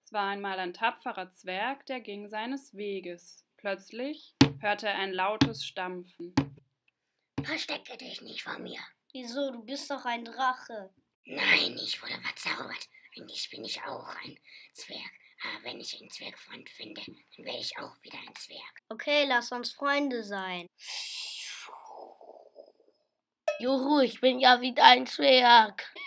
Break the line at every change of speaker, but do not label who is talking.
Es war einmal ein tapferer Zwerg, der ging seines Weges. Plötzlich hörte er ein lautes Stampfen.
Verstecke dich nicht vor mir.
Wieso? Du bist doch ein Drache.
Nein, ich wurde verzaubert. Eigentlich bin ich auch ein Zwerg. Aber wenn ich einen Zwergfreund finde, dann werde ich auch wieder ein Zwerg.
Okay, lass uns Freunde sein. Juhu, ich bin ja wieder ein Zwerg.